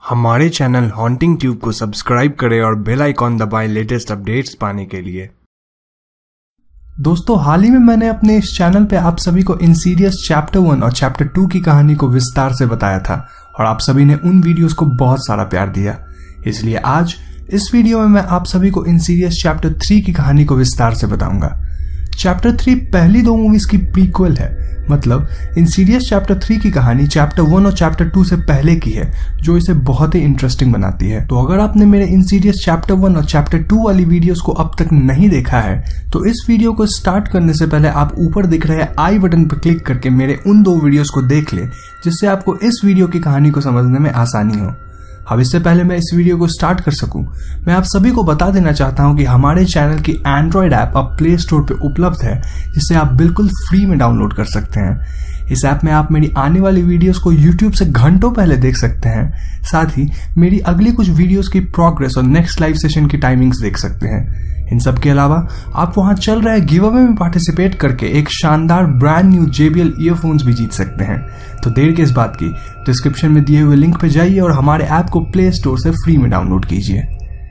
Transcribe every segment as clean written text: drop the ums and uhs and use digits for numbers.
हमारे channel Haunting Tube को subscribe करें और बेल आइकॉन दबाएं लेटेस्ट अपडेट्स पाने के लिए। दोस्तों, हाल ही में मैंने अपने इस चैनल पे आप सभी को इंसीडियस चैप्टर 1 और चैप्टर 2 की कहानी को विस्तार से बताया था और आप सभी ने उन वीडियोस को बहुत सारा प्यार दिया। इसलिए आज इस वीडियो में मैं आप सभी को इंसीडियस चैप्टर 3 की कहानी को विस्तार से बताऊंगा। चैप्टर 3 पहली दो मूवीज की प्रीक्वल है, मतलब इंसीडियस चैप्टर 3 की कहानी चैप्टर 1 और चैप्टर 2 से पहले की है, जो इसे बहुत ही इंटरेस्टिंग बनाती है। तो अगर आपने मेरे इंसीडियस चैप्टर 1 और चैप्टर 2 वाली वीडियोस को अब तक नहीं देखा है तो इस वीडियो को स्टार्ट करने से पहले आप ऊपर दिख रहे आई बटन पर क्लिक करके मेरे उन दो वीडियोस को देख ले, जिससे आपको इस वीडियो की कहानी को समझने में आसानी हो। अब इससे पहले मैं इस वीडियो को स्टार्ट कर सकूं, मैं आप सभी को बता देना चाहता हूं कि हमारे चैनल की एंड्रॉयड ऐप अब प्ले स्टोर पे उपलब्ध है, जिसे आप बिल्कुल फ्री में डाउनलोड कर सकते हैं। इस ऐप में आप मेरी आने वाली वीडियोस को यूट्यूब से घंटों पहले देख सकते हैं, साथ ही मेरी अगली कुछ वीडियोस की प्रोग्रेस और नेक्स्ट लाइव सेशन की टाइमिंग्स देख सकते हैं। इन सब के अलावा आप वहां चल रहे गिव अवे में पार्टिसिपेट करके एक शानदार ब्रांड न्यू JBL ईयरफोन्स भी जीत सकते हैं। तो देर किस बात की, डिस्क्रिप्शन में दिए हुए लिंक पे जाइए और हमारे ऐप को प्ले स्टोर से फ्री में डाउनलोड कीजिए।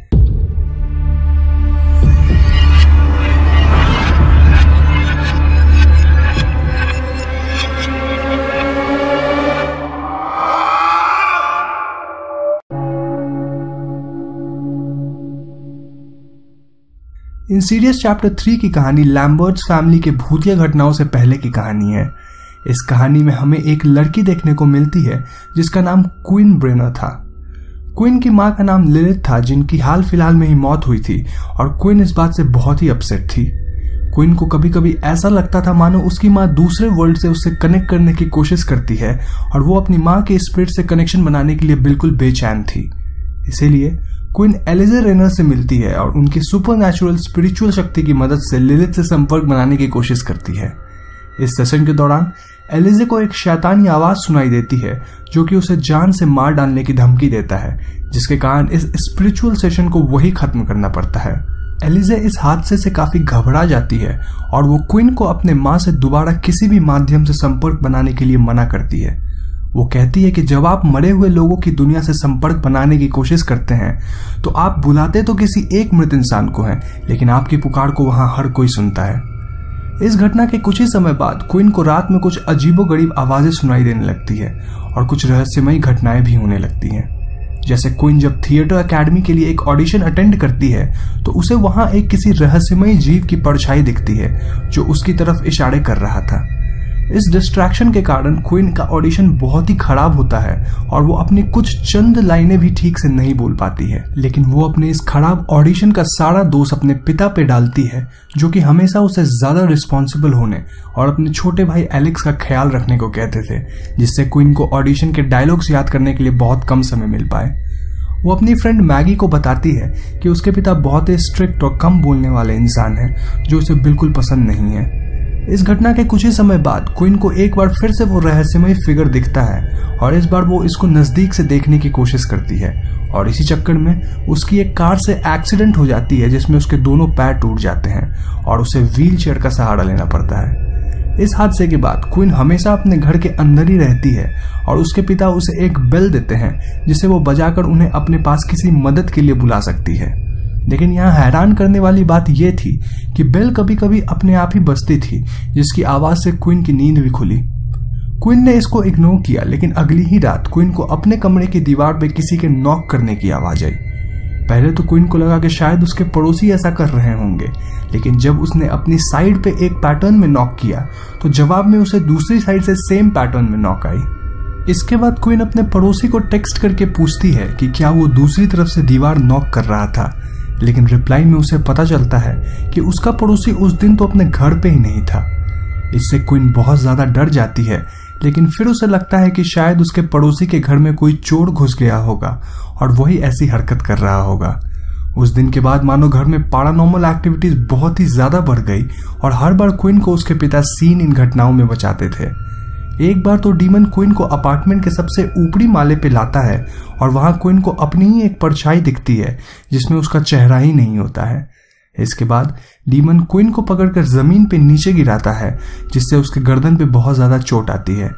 इंसीडियस चैप्टर 3 की कहानी लैम्बर्ट्स फैमिली के भूतिया घटनाओं से पहले की कहानी है। इस कहानी में हमें एक लड़की देखने को मिलती है जिसका नाम क्वीन ब्रेनर था। क्वीन की मां का नाम लिलिथ था, जिनकी हाल फिलहाल में ही मौत हुई थी, और क्वीन इस बात से बहुत ही अपसेट थी। क्वीन को कभी कभी ऐसा लगता था मानो उसकी मां दूसरे वर्ल्ड से उससे कनेक्ट करने की कोशिश करती है और वो अपनी मां के स्पिरिट से कनेक्शन बनाने के लिए बिल्कुल बेचैन थी। इसीलिए क्वीन एलिजे रेनर से मिलती है और उनकी सुपरनैचुरल स्पिरिचुअल शक्ति की मदद से लिलिथ से संपर्क बनाने की कोशिश करती है। इस सेशन के दौरान एलिजे को एक शैतानी आवाज सुनाई देती है जो कि उसे जान से मार डालने की धमकी देता है, जिसके कारण इस स्पिरिचुअल सेशन को वही खत्म करना पड़ता है। एलिजे इस हादसे से काफी घबरा जाती है और वो क्वीन को अपने मां से दोबारा किसी भी माध्यम से संपर्क बनाने के लिए मना करती है। वो कहती है कि जब आप मरे हुए लोगों की दुनिया से संपर्क बनाने की कोशिश करते हैं तो आप बुलाते तो किसी एक मृत इंसान को हैं, लेकिन आपकी पुकार को वहां हर कोई सुनता है। इस घटना के कुछ ही समय बाद क्वीन को रात में कुछ अजीबोगरीब आवाजें सुनाई देने लगती है और कुछ रहस्यमयी घटनाएं भी होने लगती हैं। जैसे क्वीन जब थिएटर एकेडमी के लिए एक ऑडिशन अटेंड करती है तो उसे वहां एक किसी रहस्यमयी जीव की परछाई दिखती है जो उसकी तरफ इशारे कर रहा था। इस डिस्ट्रैक्शन के कारण क्वीन का ऑडिशन बहुत ही खराब होता है और वो अपनी कुछ चंद लाइनें भी ठीक से नहीं बोल पाती है, लेकिन वो अपने इस खराब ऑडिशन का सारा दोष अपने पिता पे डालती है, जो कि हमेशा उसे ज्यादा रिस्पॉन्सिबल होने और अपने छोटे भाई एलेक्स का ख्याल रखने को कहते थे, जिससे क्वीन को ऑडिशन के डायलॉग्स याद करने के लिए बहुत कम समय मिल पाए। वो अपनी फ्रेंड मैगी को बताती है कि उसके पिता बहुत ही स्ट्रिक्ट और कम बोलने वाले इंसान हैं, जो उसे बिल्कुल पसंद नहीं है। इस घटना के कुछ ही समय बाद क्वीन को एक बार फिर से वो रहस्यमय फिगर दिखता है और इस बार वो इसको नजदीक से देखने की कोशिश करती है और इसी चक्कर में उसकी एक कार से एक्सीडेंट हो जाती है, जिसमें उसके दोनों पैर टूट जाते हैं और उसे व्हील चेयर का सहारा लेना पड़ता है। इस हादसे के बाद क्वीन हमेशा अपने घर के अंदर ही रहती है और उसके पिता उसे एक बेल देते हैं जिसे वो बजाकर उन्हें अपने पास किसी मदद के लिए बुला सकती है। लेकिन यहाँ हैरान करने वाली बात यह थी कि बेल कभी कभी अपने आप ही बजती थी, जिसकी आवाज से क्वीन की नींद भी खुली। क्वीन ने इसको इग्नोर किया, लेकिन अगली ही रात क्वीन को अपने कमरे की दीवार पे किसी के नॉक करने की आवाज आई। पहले तो क्वीन को लगा कि शायद उसके पड़ोसी ऐसा कर रहे होंगे, लेकिन जब उसने अपनी साइड पे एक पैटर्न में नॉक किया तो जवाब में उसे दूसरी साइड से सेम पैटर्न में नॉक आई। इसके बाद क्वीन अपने पड़ोसी को टेक्स्ट करके पूछती है कि क्या वो दूसरी तरफ से दीवार नॉक कर रहा था, लेकिन रिप्लाई में उसे पता चलता है कि उसका पड़ोसी उस दिन तो अपने घर पे ही नहीं था। इससे क्वीन बहुत ज्यादा डर जाती है, लेकिन फिर उसे लगता है कि शायद उसके पड़ोसी के घर में कोई चोर घुस गया होगा और वही ऐसी हरकत कर रहा होगा। उस दिन के बाद मानो घर में पैरानॉर्मल एक्टिविटीज बहुत ही ज्यादा बढ़ गई और हर बार क्वीन को उसके पिता सीन इन घटनाओं में बचाते थे। एक बार तो डीमन क्वीन को अपार्टमेंट के सबसे ऊपरी माले पे लाता है और वहां क्वीन को अपनी ही एक परछाई दिखती है जिसमें उसका चेहरा ही नहीं होता है। इसके बाद डीमन क्वीन को पकड़कर जमीन पे नीचे गिराता है, जिससे उसके गर्दन पे बहुत ज्यादा चोट आती है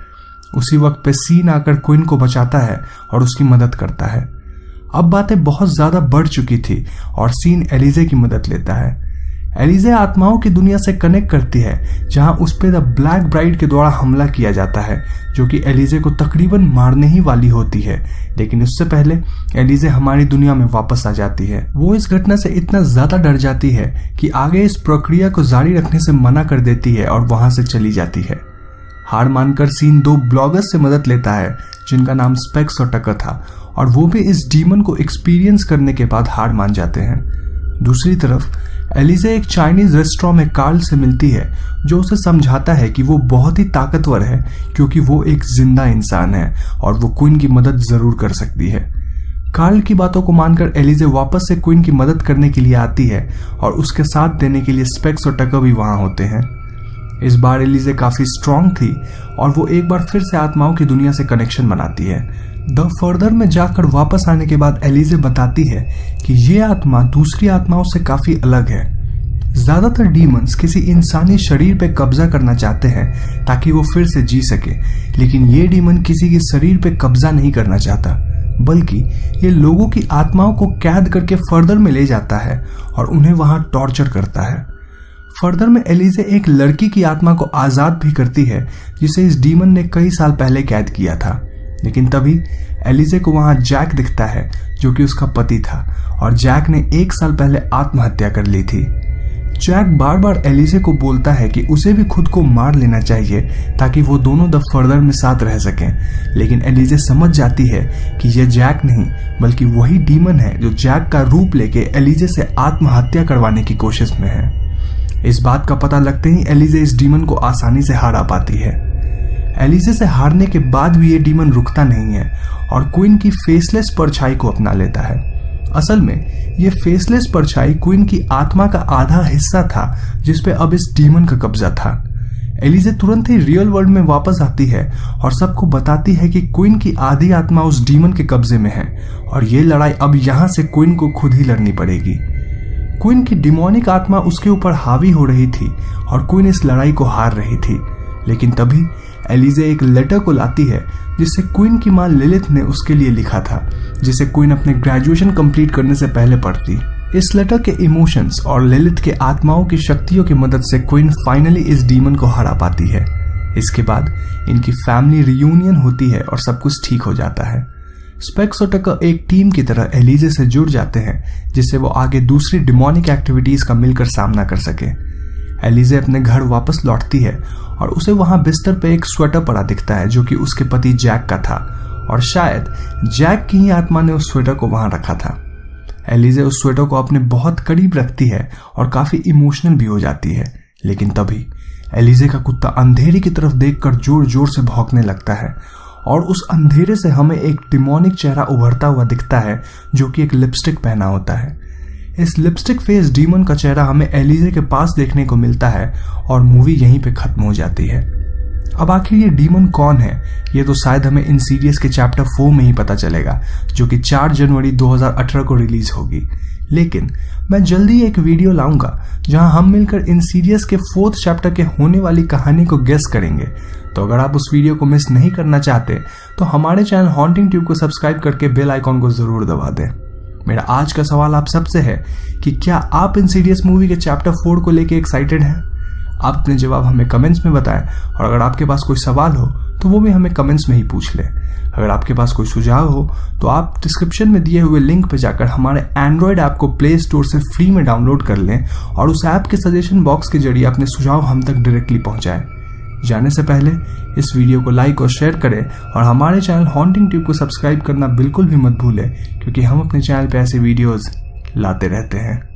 उसी वक्त पे सीन आकर क्वीन को बचाता है और उसकी मदद करता है। अब बातें बहुत ज्यादा बढ़ चुकी थी और सीन एलिजे की मदद लेता है। एलिजे आत्माओं की दुनिया से कनेक्ट करती है जहां उस पर द ब्लैक ब्राइड के द्वारा हमला किया जाता है, जो कि एलिजे को तकरीबन मारने ही वाली होती है, लेकिन उससे पहले एलिजे हमारी दुनिया में वापस आ जाती है। वो इस घटना से इतना ज्यादा डर जाती है कि आगे इस प्रक्रिया को जारी रखने से मना कर देती है और वहां से चली जाती है। हार मानकर सीन 2 ब्लॉगर्स से मदद लेता है जिनका नाम स्पेक्स और टकर था, और वो भी इस डीमन को एक्सपीरियंस करने के बाद हार मान जाते हैं। दूसरी तरफ एलिजे एक चाइनीज रेस्टोरेंट में कार्ल से मिलती है, जो उसे समझाता है कि वो बहुत ही ताकतवर है क्योंकि वो एक जिंदा इंसान है और वो क्वीन की मदद जरूर कर सकती है। कार्ल की बातों को मानकर एलिजे वापस से क्वीन की मदद करने के लिए आती है और उसके साथ देने के लिए स्पेक्स और टकर भी वहां होते हैं। इस बार एलिजे काफी स्ट्रांग थी और वो एक बार फिर से आत्माओं की दुनिया से कनेक्शन बनाती है। द फर्दर में जाकर वापस आने के बाद एलिजे बताती है कि ये आत्मा दूसरी आत्माओं से काफी अलग है। ज्यादातर डीमंस किसी इंसानी शरीर पे कब्जा करना चाहते हैं ताकि वो फिर से जी सके, लेकिन ये डीमन किसी के शरीर पे कब्जा नहीं करना चाहता, बल्कि ये लोगों की आत्माओं को कैद करके फर्दर में ले जाता है और उन्हें वहां टॉर्चर करता है। फर्दर में एलिजे एक लड़की की आत्मा को आजाद भी करती है जिसे इस डीमन ने कई साल पहले कैद किया था, लेकिन तभी एलिजे को वहां जैक दिखता है जो कि उसका पति था और जैक ने 1 साल पहले आत्महत्या कर ली थी। जैक बार बार एलिजे को बोलता है कि उसे भी खुद को मार लेना चाहिए ताकि वो दोनों द फर्दर में साथ रह सकें, लेकिन एलिजे समझ जाती है कि यह जैक नहीं बल्कि वही डीमन है जो जैक का रूप लेके एलिजे से आत्महत्या करवाने की कोशिश में है। इस बात का पता लगते ही एलिजे इस डीमन को आसानी से हरा पाती है। एलिजे से हारने के बाद भी ये डीमन रुकता नहीं है और क्वीन की फेसलेस परछाई को अपना लेता है। असल में ये फेसलेस परछाई क्वीन की आत्मा का आधा हिस्सा था जिसपे अब इस डीमन का कब्जा था। एलिजे तुरंत ही रियल वर्ल्ड में वापस आती है और सबको बताती है कि क्वीन की आधी आत्मा उस डीमन के कब्जे में है और ये लड़ाई अब यहाँ से क्वीन को खुद ही लड़नी पड़ेगी। क्वीन की डिमोनिक आत्मा उसके ऊपर हावी हो रही थी और क्वीन इस लड़ाई को हार रही थी, लेकिन तभी एलिजे एक लेटर को लाती है जिसे क्वीन की मां लिलिथ ने उसके लिए लिखा था, जिसे क्वीन अपने ग्रेजुएशन कंप्लीट करने से पहले पढ़ती। इस लेटर के इमोशंस और लिलिथ के आत्माओं की शक्तियों की मदद से क्वीन फाइनली इस डीमन को हरा पाती है। इसके बाद इनकी फैमिली रियूनियन होती है और सब कुछ ठीक हो जाता है। स्पेक्स और टकर एक टीम की तरह एलिजे से जुड़ जाते हैं जिससे वो आगे दूसरी डिमोनिक एक्टिविटीज का मिलकर सामना कर सके। एलिजे अपने घर वापस लौटती है और उसे वहां बिस्तर पे एक स्वेटर पड़ा दिखता है जो कि उसके पति जैक का था और शायद जैक की ही आत्मा ने उस स्वेटर को वहां रखा था। एलिजे उस स्वेटर को अपने बहुत करीब रखती है और काफी इमोशनल भी हो जाती है, लेकिन तभी एलिजे का कुत्ता अंधेरे की तरफ देखकर जोर जोर से भौंकने लगता है और उस अंधेरे से हमें एक डिमोनिक चेहरा उभरता हुआ दिखता है जो कि एक लिपस्टिक पहना होता है। इस लिपस्टिक फेस डीमन का चेहरा हमें एलिजे के पास देखने को मिलता है और मूवी यहीं पे खत्म हो जाती है। अब आखिर ये डीमन कौन है, ये तो शायद हमें इंसीडियस के चैप्टर 4 में ही पता चलेगा जो कि 4 जनवरी 2018 को रिलीज होगी, लेकिन मैं जल्दी एक वीडियो लाऊंगा जहां हम मिलकर इंसीडियस के 4th चैप्टर के होने वाली कहानी को गेस करेंगे। तो अगर आप उस वीडियो को मिस नहीं करना चाहते तो हमारे चैनल हॉन्टिंग ट्यूब को सब्सक्राइब करके बेल आइकॉन को जरूर दबा दें। मेरा आज का सवाल आप सबसे है कि क्या आप इंसीडियस मूवी के चैप्टर 4 को लेके एक्साइटेड हैं? आप अपने जवाब हमें कमेंट्स में बताएं और अगर आपके पास कोई सवाल हो तो वो भी हमें कमेंट्स में ही पूछ लें। अगर आपके पास कोई सुझाव हो तो आप डिस्क्रिप्शन में दिए हुए लिंक पर जाकर हमारे एंड्रॉयड ऐप को प्ले स्टोर से फ्री में डाउनलोड कर लें और उस ऐप के सजेशन बॉक्स के जरिए अपने सुझाव हम तक डायरेक्टली पहुंचाएं। जाने से पहले इस वीडियो को लाइक और शेयर करें और हमारे चैनल हॉन्टिंग ट्यूब को सब्सक्राइब करना बिल्कुल भी मत भूलें, क्योंकि हम अपने चैनल पे ऐसे वीडियोस लाते रहते हैं।